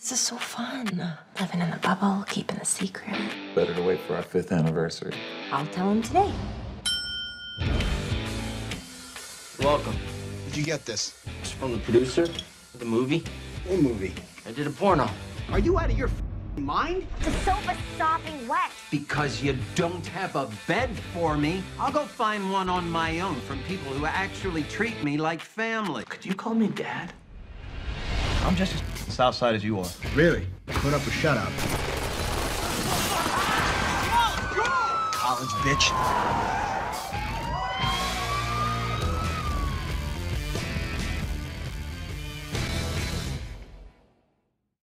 This is so fun. Living in the bubble, keeping a secret. Better to wait for our 5th anniversary. I'll tell him today. Welcome. Where'd you get this? It's from the producer of the movie. What movie? I did a porno. Are you out of your mind? The sofa's sopping wet. Because you don't have a bed for me, I'll go find one on my own from people who actually treat me like family. Could you call me Dad? I'm just as Southside as you are. Really? Put up or shut up. College bitch.